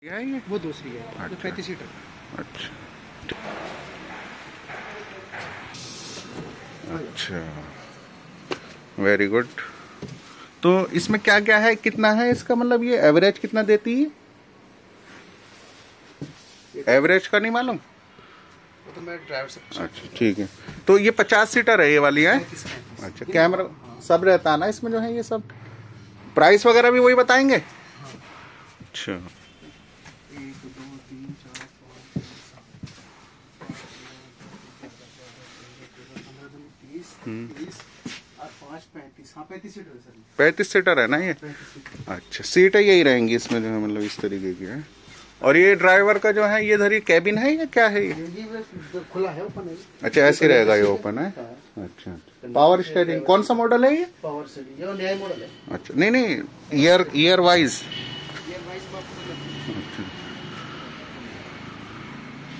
ये वो दूसरी है। अच्छा। जो 35 सीटर। अच्छा अच्छा, वेरी गुड। तो इसमें क्या क्या है, कितना है इसका, मतलब ये एवरेज कितना देती है? एवरेज का नहीं मालूम? वो तो मैं ड्राइवर से पूछा। अच्छा ठीक है। तो ये 50 सीटर है ये वाली है? 35। अच्छा, कैमरा सब रहता है ना इसमें जो है ये सब? प्राइस वगैरह भी वही बताएंगे? अच्छा 1 2 3 4 5 6 7 8 9 10 11 12 13 14 15 16 17 18 19 20 21 और 5 35। हाँ 35 सीटर है सर। 35 सीटर है ना ये? 35 सीटर। अच्छा, सीटें यही रहेंगी इसमें जो है, मतलब इस तरीके की है। और ये ड्राइवर का जो है ये इधर ये कैबिन है या क्या है ये? ये खुला है, ओपन है। अच्छा ऐसे रहेगा, ये ओपन है। अच्छा अच्छा, पावर स्टीयरिंग कौन सा मॉडल है ये? पावर स्टीयरिंग ये नया मॉडल है। अच्छा नहीं नहीं, ईयर वाइज